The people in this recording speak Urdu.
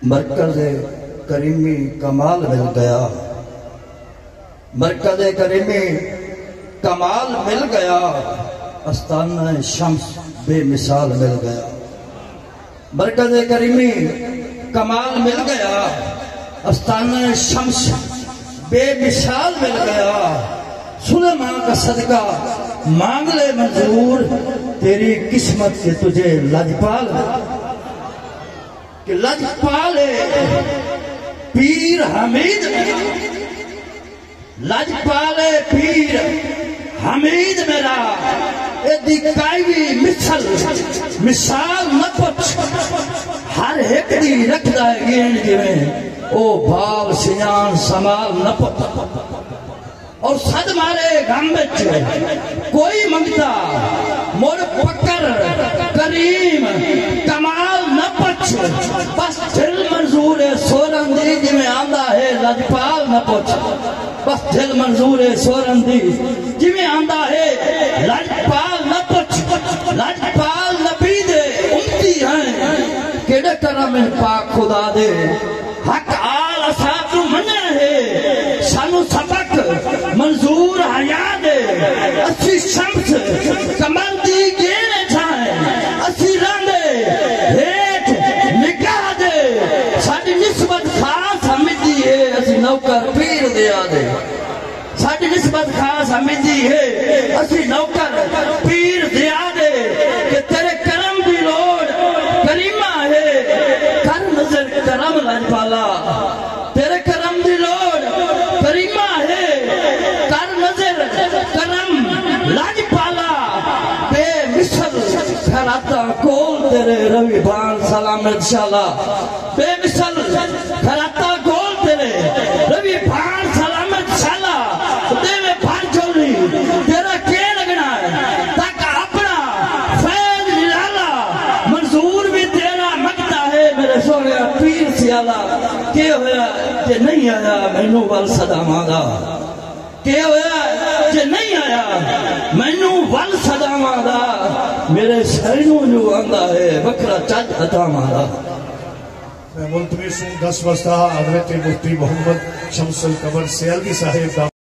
مرکز کریمی کمال مل گیا، مرکز کریمی کمال مل گیا، آستانہ شمس بے مثال مل گیا۔ مرکز کریمی کمال مل گیا، آستانہ شمس بے مثال مل گیا۔ سلیمان کا صدقہ مانگ لے منظور، تیری قسمت سے تجھے لجپال کہ لجپال پیر حمید، لجپال پیر حمید میرا ایدی کائیوی مثال نہ پچ، ہر ایک دی رکھ دائے گین جویں او بھاو سیان سمال نہ پچ۔ اور صد مارے غم بچ کوئی منگتا مور پکر کریم کمال نہ پچ، بس دل منظور سورندی جی میں آندہ ہے لجپال نہ پچ، بس دل منظور سورندی جی میں آندہ ہے لجپال نہ پچ۔ لجپال نبی دے امتی ہیں کیڑے کرم پاک خدا دے، حق آل اساتو منع ہے سانو سبق منظور حیاء دے۔ اسی شمس کمل دی گینے جائیں، اسی رندے ہیٹ نگاہ دے، ساڑی نسبت خاص ہمیدی ہے اسی نوکر پیر دیا دے، ساڑی نسبت خاص ہمیدی ہے اسی نوکر پیر دیا دے کہ تیرے کرم دی لوڑ کریمہ ہے، کر نظر کرم لجپالا، تیرے کرم دی لوڑ کریمہ ہے، کر نظر کرم لجپالا، بے مثل کھراتا کول تیرے روی بان سلامت شالا، بے مثل کھراتا کول تیرے روی بان سلامت شالا، دیوے بھار جوڑی تیرا کیا لگنا ہے تاکہ اپنا فیض نرالا منظور بھی تیرا مگتا ہے میرے سونے پیر سیالا۔ کہ ہویا کہ نہیں آیا مینو وال صدا مادا، کہ ہویا کہ نہیں آیا مینو وال صدا مادا، میرے سرینوں جو آندہ ہے بکرا چاج عطا مادا۔ میں ملتمس ہوں 10 وسطہ حضرت مفتی محمد شمس القمر سیالوی صاحب